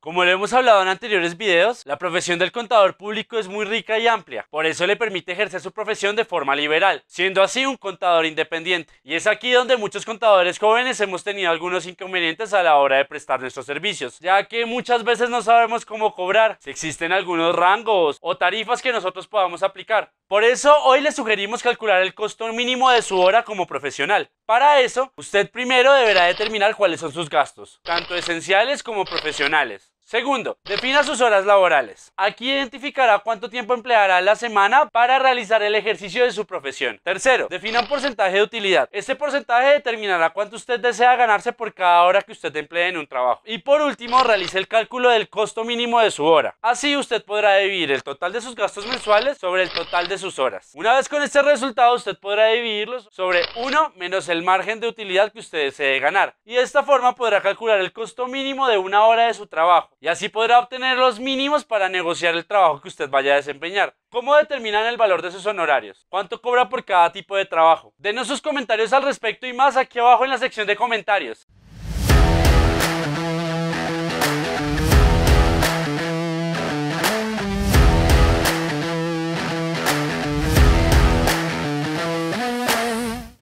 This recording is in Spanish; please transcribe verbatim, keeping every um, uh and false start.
Como lo hemos hablado en anteriores videos, la profesión del contador público es muy rica y amplia, por eso le permite ejercer su profesión de forma liberal, siendo así un contador independiente. Y es aquí donde muchos contadores jóvenes hemos tenido algunos inconvenientes a la hora de prestar nuestros servicios, ya que muchas veces no sabemos cómo cobrar, si existen algunos rangos o tarifas que nosotros podamos aplicar. Por eso hoy le sugerimos calcular el costo mínimo de su hora como profesional. Para eso, usted primero deberá determinar cuáles son sus gastos, tanto esenciales como profesionales. Segundo, defina sus horas laborales. Aquí identificará cuánto tiempo empleará a la semana para realizar el ejercicio de su profesión. Tercero, defina un porcentaje de utilidad. Este porcentaje determinará cuánto usted desea ganarse por cada hora que usted emplee en un trabajo. Y por último, realice el cálculo del costo mínimo de su hora. Así usted podrá dividir el total de sus gastos mensuales sobre el total de sus horas. Una vez con este resultado, usted podrá dividirlos sobre uno menos el margen de utilidad que usted desee ganar. Y de esta forma podrá calcular el costo mínimo de una hora de su trabajo. Y así podrá obtener los mínimos para negociar el trabajo que usted vaya a desempeñar. ¿Cómo determinan el valor de sus honorarios? ¿Cuánto cobra por cada tipo de trabajo? Denos sus comentarios al respecto y más aquí abajo en la sección de comentarios.